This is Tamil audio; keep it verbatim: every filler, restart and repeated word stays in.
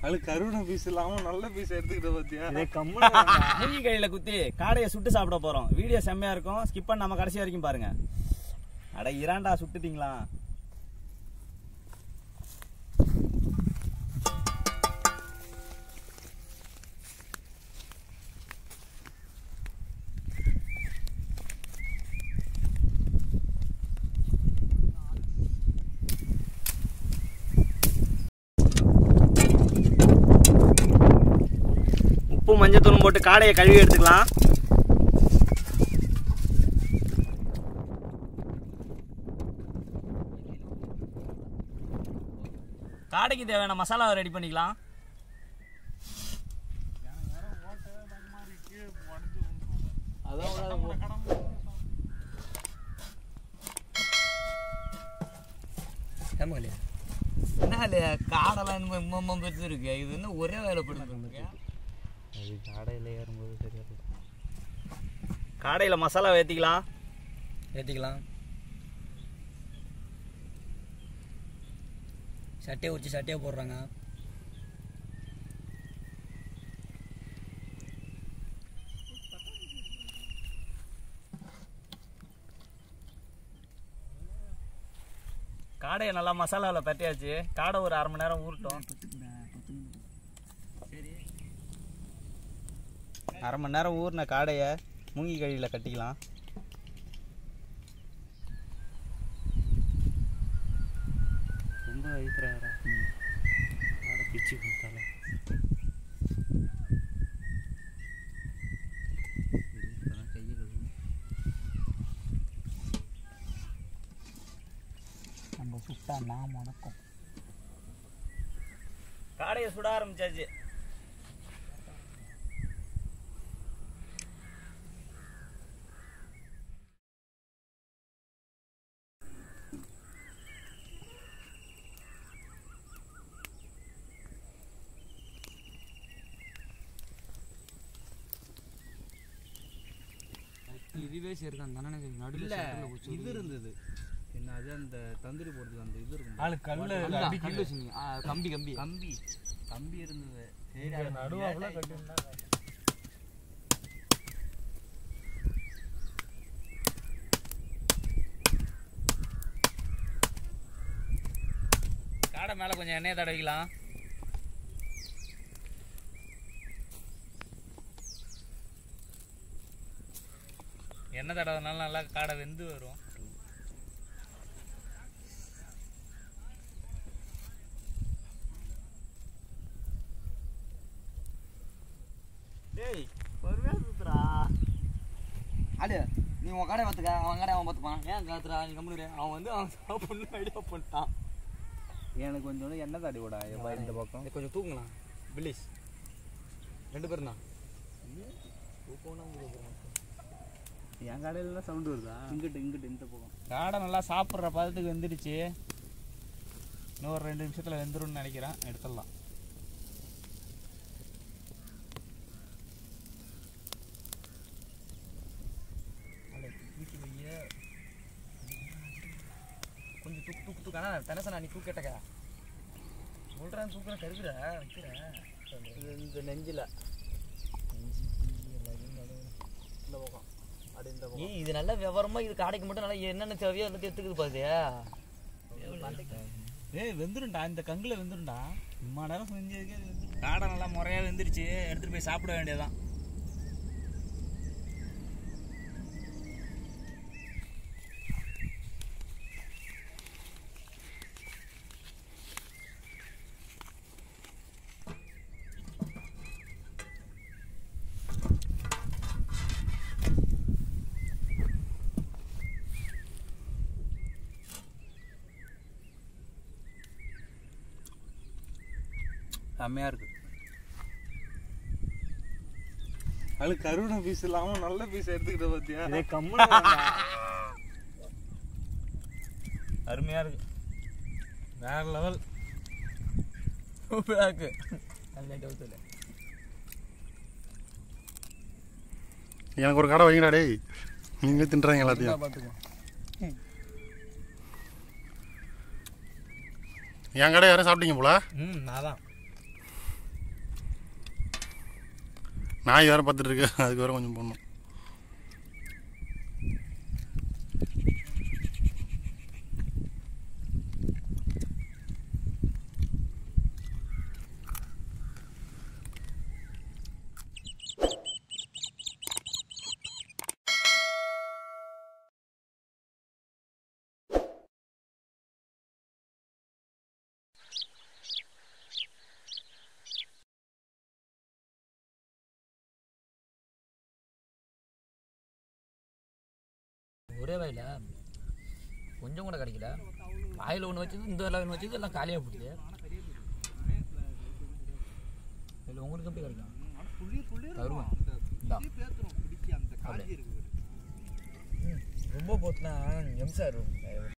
அது கருவண பீஸ் இல்லாம நல்ல பீஸ் எடுத்துக்கிட்ட பாத்தியா? இதே கம்முனு மூங்கி கையில குத்தி காடையை சுட்டு சாப்பிட போறோம். வீடியோ செம்மையா இருக்கும். ஸ்கிப் பண்ண நம்ம கடைசி வரைக்கும் பாருங்க. அட இராண்டா சுட்டுட்டீங்களா? உப்பு மஞ்சள் தூள் போட்டு காடையை கழுவி எடுத்துக்கலாம். காடைக்கு தேவையான மசாலாவை ரெடி பண்ணிக்கலாம். என்ன காடெல்லாம் பெருசு இருக்கு. இது இன்னும் ஒரே வேலை படுத்து காடையில் ஏறும்போது சரியா இருக்கும். காடையில் மசாலா ஏற்றிக்கலாம் ஏற்றிக்கலாம் சட்டையை உரிச்சு சட்டையை போடுறாங்க. காடையை நல்லா மசாலாவில் பட்டியாச்சு. காடை ஒரு அரை மணி நேரம் ஊறட்டும். அரை மணி நேரம் ஊறின காடையை மூங்கி கழியில் கட்டிக்கலாம். ரொம்ப வயிற்றுறா பிச்சு கொடுத்தால நம்ம சுட்டா நான் மணக்கும். காடையை சுட ஆரம்பிச்சாச்சு. இதுவே சேர்க்கான் தானே நடுவில் இது இருந்தது. என்ன அது அந்த தந்தூரி போடுறதுக்கு அந்த இது இருக்கும். ஆளு கல்ல கம்பி கம்பி கம்பி கம்பி இருந்தது. சரி நடுவாக்குல கட்டிருந்தா காடை மேலே கொஞ்சம் எண்ணெயை தடவிக்கலாம். எண்ணெய் தடவைனால நல்லா காடை வெந்து வரும். டேய் பொறுமையா சுத்துறா. அடு நீ உன் கடை பார்த்துக்க, அவன் கடை அவன் பார்த்துப்பான். ஏன் காத்துறா நீ கம்முனு? அவன் வந்து அவன் சாப்பிடணும் ஐடியா பண்ணிட்டான். எனக்கு கொஞ்சம் எண்ணெய் தடி விடா இந்த பக்கம் கொஞ்சம் தூங்கலாம். பில்லிஸ் ரெண்டு பேரும் தான் என் கடையில சவுண்டு வருதா? இங்கிட்டு இங்கிட்டு இந்த பக்கம் காடை நல்லா சாப்பிட்ற பதத்துக்கு வெந்துடுச்சு. இன்னும் ஒரு ரெண்டு நிமிஷத்தில் வெந்துரும்னு நினைக்கிறேன். எடுத்துடலாம். கொஞ்சம் தூக்கு தூக்கு தூக்கானா தனசனா நீ தூக்கு கேட்டக்கா சொல்கிறேன் தூக்குறேன் கருக்குற வைக்கிறேன் இந்த நெஞ்சில் இந்த பக்கம் அப்படி இந்த பக்கம். ஏய் இது நல்ல விவரமாக இது காடைக்கு மட்டும் நல்லா என்னென்ன தேவையோ எல்லாத்தையும் எடுத்துக்குது பாத்தியா? ஏய் வெந்துருண்டா, இந்த கங்குல வெந்துருண்டா. இம்மா நேரம் செஞ்சதுக்கே காடை நல்லா முறையாக வெந்துருச்சு. எடுத்துகிட்டு போய் சாப்பிட வேண்டியதான். செம்மையா இருக்கு. அது கருவண பீஸ் இல்லாம நல்ல பீஸ் எடுத்துக்கிட்ட பாத்தியா? இதே கம்முனு அருமையா இருக்கு. வேற லெவல். சூப்பரா இருக்கு. எனக்கு ஒரு கடை வைங்கடா டேய். நீங்களே தின்றாங்க எல்லாத்தையும். என் கடை யாரும் சாப்பிட்டீங்க போல? ம் நான் தான். நாய் வேறு பார்த்துட்டு இருக்கு, அதுக்கு வேறு கொஞ்சம் போடணும். ஒரே வாயில கொஞ்சம் கூட கிடைக்கல. வாயில் ஒன்று வச்சது, இந்த வேலை ஒன்று வச்சது, எல்லாம் காலியாக போட்டுது. இல்லை உங்களுக்கு எப்படி கிடைக்கும்? தருமா ரொம்ப போத்துனா எம்சார்